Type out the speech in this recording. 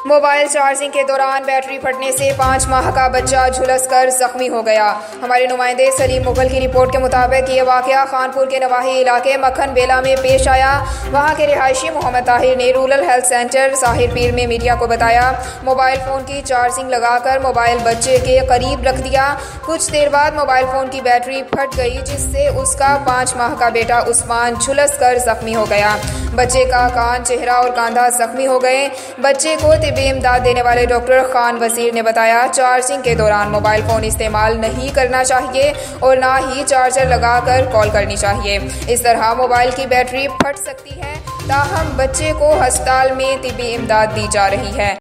Mobile charging के दौरान battery फटने से 5 माह का बच्चा झुलसकर जख्मी हो गया। हमारे नुमाइंदे सलीम मुगल की रिपोर्ट के मुताबिक ये वाकया खानपुर के नवाही इलाके मक्खन बेला में पेश आया। वहां के रिहायशी मोहम्मद ताहिर ने रूरल हेल्थ सेंटर साहिर पीर में मीडिया को बताया, मोबाइल फ़ोन की चार्जिंग लगाकर मोबाइल बच्चे के करीब रख दिया। कुछ देर बाद मोबाइल फ़ोन की बैटरी फट गई, जिससे उसका 5 माह का बेटा उस्मान झुलसकर जख्मी हो गया। बच्चे का कान, चेहरा और कंधा जख्मी हो गए। बच्चे को तिब्बी इमदाद देने वाले डॉक्टर खान वजीर ने बताया, चार्जिंग के दौरान मोबाइल फ़ोन इस्तेमाल नहीं करना चाहिए और ना ही चार्जर लगाकर कॉल करनी चाहिए। इस तरह मोबाइल की बैटरी फट सकती है। ताहम बच्चे को अस्पताल में तिब्बी इमदाद दी जा रही है।